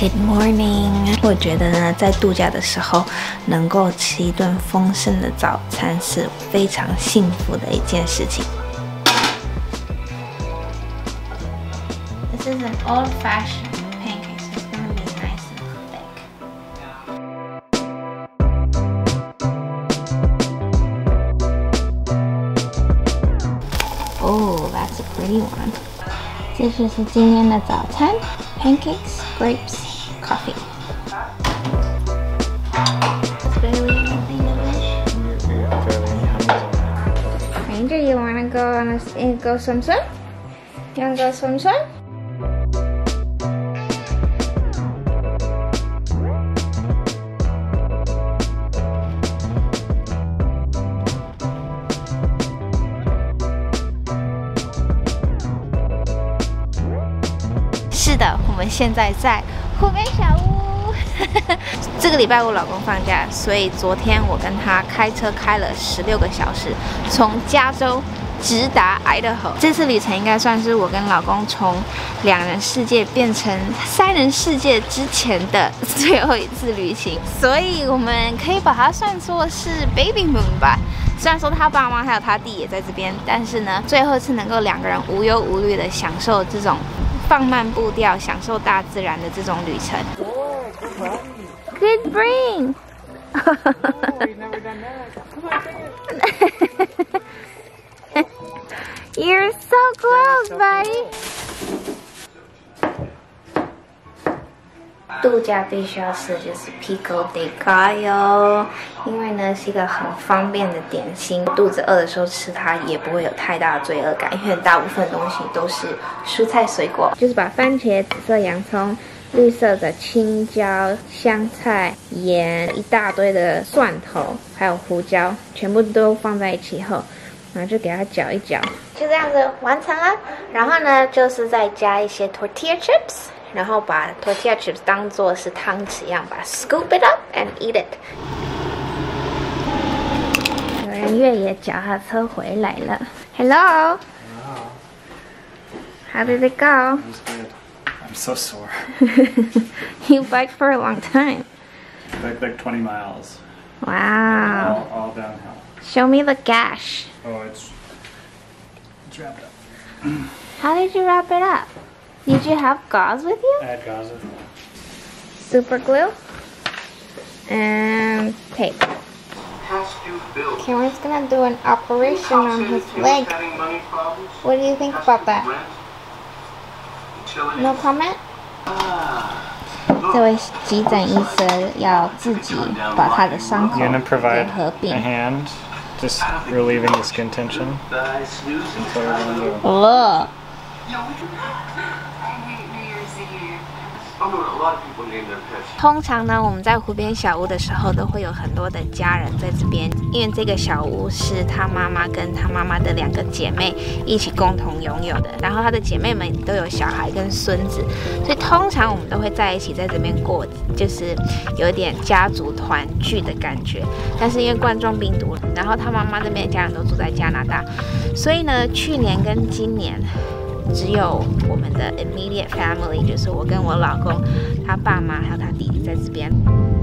Good morning！ 我觉得呢，在度假的时候能够吃一顿丰盛的早餐是非常幸福的一件事情。This is an old-fashioned pancake, so it's gonna be nice and thick. Oh, that's a pretty one. 这就是今天的早餐 ：pancakes, grapes, coffee. Ranger, you wanna go swim? You wanna go swim? 是的，我们现在在湖边小屋。这个礼拜我老公放假，所以昨天我跟他开车开了16个小时，从加州直达 Idaho。这次旅程应该算是我跟老公从2人世界变成3人世界之前的最后一次旅行，所以我们可以把它算作是 Baby Moon 吧。虽然说他爸妈还有他弟也在这边，但是呢，最后一次能够2个人无忧无虑的享受这种放慢步调，享受大自然的这种旅程。Good brain. Oh, you've never done that. Come on, take it. You're so close, buddy. 度假必须要吃的就是 pico de gallo， 因为呢是一个很方便的点心，肚子饿的时候吃它也不会有太大的罪恶感，因为大部分东西都是蔬菜水果。就是把番茄、紫色洋葱、绿色的青椒、香菜、盐、一大堆的蒜头，还有胡椒，全部都放在一起后，然后就给它搅一搅，就这样子完成了。然后呢，就是再加一些 tortilla chips。然后把 tortilla chips 当作是汤匙一样，把它 scoop it up and eat it。有人越野脚踏车回来了 ，Hello。How did it go? It was good. I'm so sore. You biked for a long time. Biked like 20 miles. Wow. All downhill. Show me the gash. Oh, it's wrapped up. How did you wrap it up? Did you have gauze with you? I had gauze with me. Super glue and tape. Cameron's gonna do an operation on his leg. What do you think about that? No comment? 这位急诊医生要自己把他的伤口 You're gonna 给 provide 合 a 并。 hand, just relieving the skin tension. That's what we're gonna do. Look. I know a lot of people name their pets. 通常呢，我们在湖边小屋的时候，都会有很多的家人在这边，因为这个小屋是他妈妈跟他妈妈的2个姐妹一起共同拥有的。然后他的姐妹们都有小孩跟孙子，所以通常我们都会在一起在这边过，就是有点家族团聚的感觉。但是因为冠状病毒，然后他妈妈这边的家人都住在加拿大，所以呢，去年跟今年只有我们的 immediate family， 就是我跟我老公、他爸妈还有他弟弟在这边。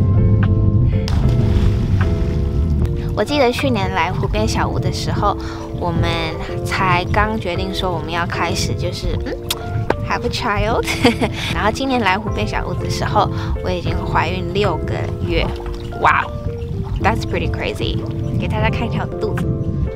我记得去年来湖边小屋的时候，我们才刚决定说我们要开始就是have a child 然后今年来湖边小屋的时候，我已经怀孕6个月。哇 ，That's pretty crazy！ 给大家看一下我肚子。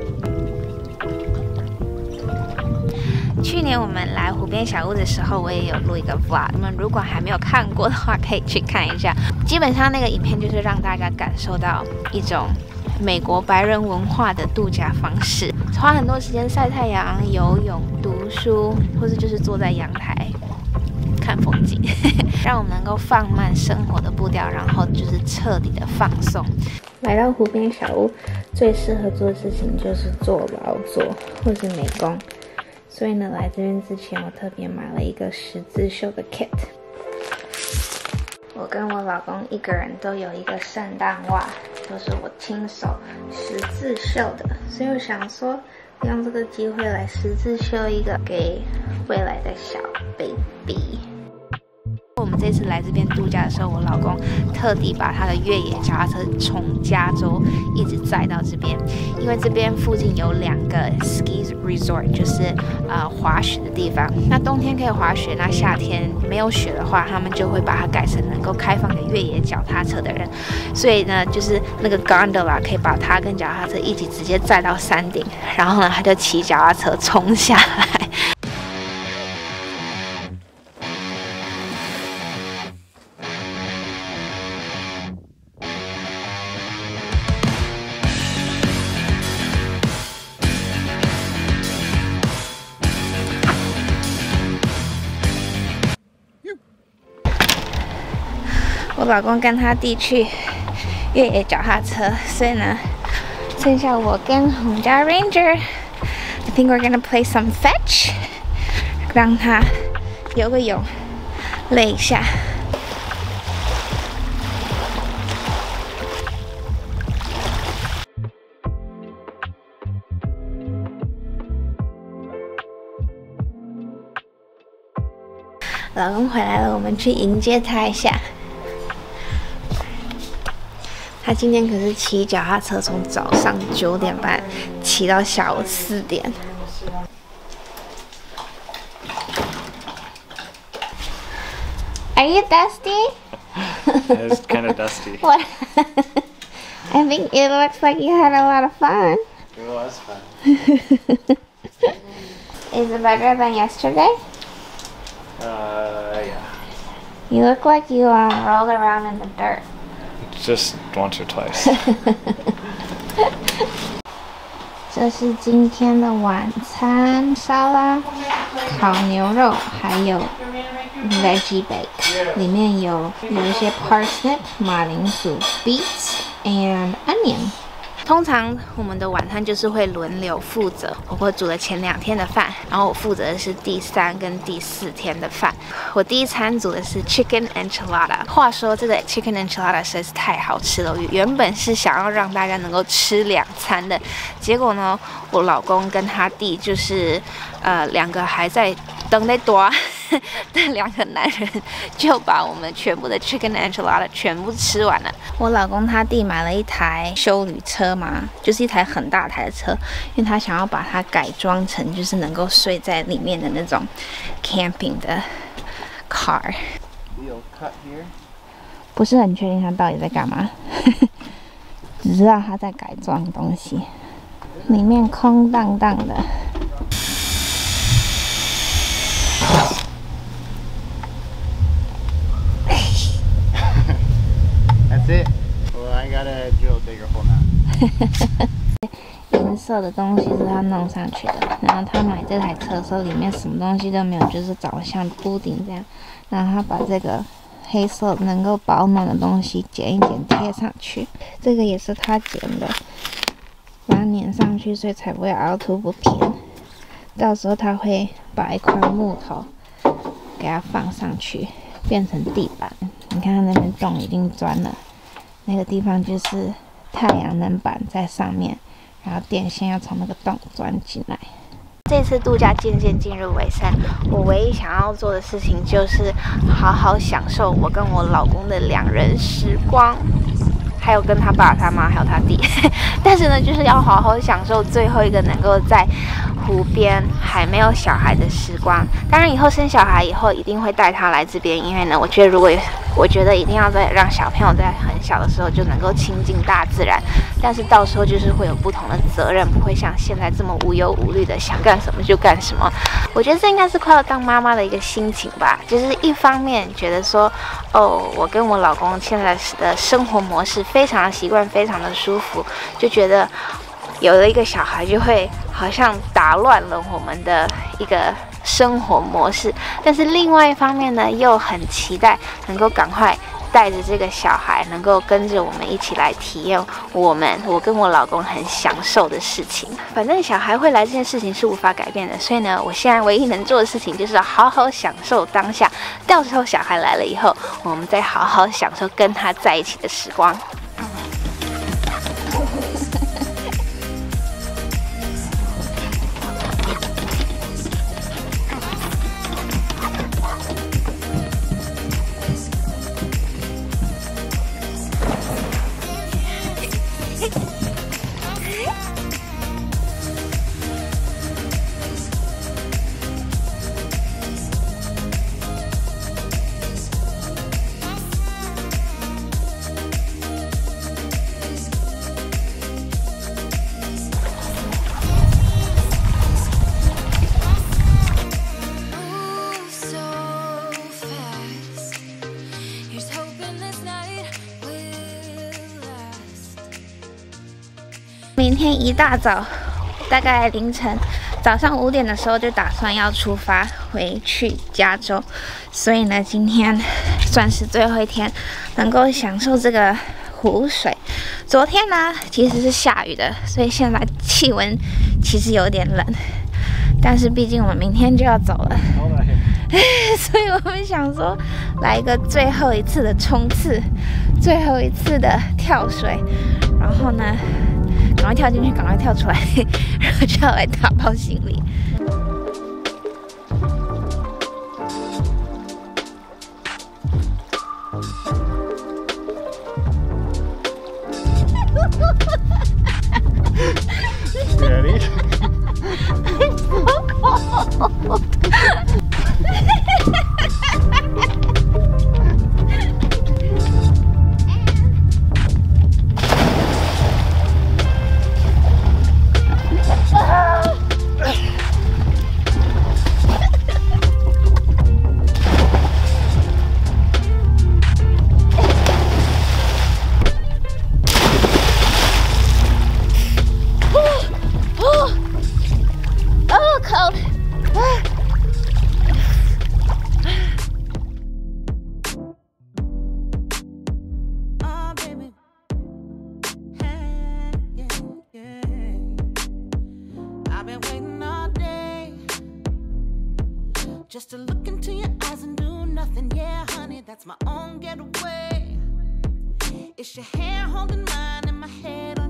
去年我们来湖边小屋的时候，我也有录一个 vlog， 你们如果还没有看过的话，可以去看一下。基本上那个影片就是让大家感受到一种美国白人文化的度假方式，花很多时间晒太阳、游泳、读书，或是就是坐在阳台看风景，让我们能够放慢生活的步调，然后就是彻底的放松。来到湖边小屋，最适合做的事情就是做劳作或是美工。所以呢，来这边之前，我特别买了一个十字绣的 kit。我跟我老公1个人都有一个圣诞袜，都是我亲手十字绣的，所以我想说，用这个机会来十字绣一个给未来的小 baby。我们这次来这边度假的时候，我老公特地把他的越野脚踏车从加州一直载到这边，因为这边附近有2个 ski resort， 就是滑雪的地方。那冬天可以滑雪，那夏天没有雪的话，他们就会把它改成能够开放给越野脚踏车的人。所以呢，就是那个 gondola 可以把他跟脚踏车一起直接载到山顶，然后呢，他就骑脚踏车冲下来。我老公跟他弟去越野脚踏车，所以呢，剩下我跟我们家 Ranger。I think we're gonna play some fetch， 让他游个泳，累一下。老公回来了，我们去迎接他一下。他今天可是骑脚踏车从早上9点半骑到下午4点。Are you dusty? It's kind of dusty. What? I think it looks like you had a lot of fun. It was fun. Is it better than yesterday? Yeah. You look like you rolled around in the dirt. Just once or twice. 这是今天的晚餐，沙拉、烤牛肉，还有 veggie bake， 里面有一些 parsnip 马铃薯 beets and onion。通常我们的晚餐就是会轮流负责，我煮了前2天的饭，然后我负责的是第3跟第4天的饭。我第一餐煮的是 chicken enchilada。话说这个 chicken enchilada 实在是太好吃了，我原本是想要让大家能够吃2餐的，结果呢，我老公跟他弟就是2个还在等在多。这2个男人就把我们全部的 chicken enchilada 全部吃完了。我老公他弟买了一台休旅车嘛，就是一台很大台的车，因为他想要把它改装成就是能够睡在里面的那种 camping 的 car。不是很确定他到底在干嘛，只知道他在改装东西。里面空荡荡的。 That's it. Well, I gotta drill a bigger hole now. 银色的东西是他弄上去的，然后他买这台车的时候里面什么东西都没有，就是长得像布丁这样，然后他把这个黑色能够保暖的东西剪一剪贴上去，这个也是他剪的，把它粘上去，所以才不会凹凸不平。到时候他会把一块木头给它放上去，变成地板。你看它那边洞已经钻了，那个地方就是太阳能板在上面，然后电线要从那个洞钻进来。这次度假渐渐进入尾声，我唯一想要做的事情就是好好享受我跟我老公的2人时光，还有跟他爸、他妈还有他弟。但是呢，就是要好好享受最后一个能够在湖边还没有小孩的时光。当然，以后生小孩以后一定会带他来这边，因为呢，我觉得一定要在让小朋友在很小的时候就能够亲近大自然。但是到时候就是会有不同的责任，不会像现在这么无忧无虑的想干什么就干什么。我觉得这应该是快要当妈妈的一个心情吧，就是一方面觉得说，哦，我跟我老公现在的生活模式非常的习惯，非常的舒服，就觉得有了一个小孩就会好像打乱了我们的一个生活模式。但是另外一方面呢，又很期待能够赶快带着这个小孩，能够跟着我们一起来体验我跟我老公很享受的事情。反正小孩会来这件事情是无法改变的，所以呢，我现在唯一能做的事情就是好好享受当下。到时候小孩来了以后，我们再好好享受跟他在一起的时光。 明天一大早，大概凌晨早上5点的时候就打算要出发回去加州，所以呢，今天算是最后一天，能够享受这个湖水。昨天呢其实是下雨的，所以现在气温其实有点冷，但是毕竟我们明天就要走了，所以我们想说来一个最后一次的冲刺，最后一次的跳水，然后呢赶快跳进去，赶快跳出来，然后就要来打包行李。 Ready? It's so cold. Cold. Oh, baby. Hey, yeah. I've been waiting all day just to look into your eyes and do nothing. Yeah, honey, that's my own getaway. It's your hair holding mine and my head on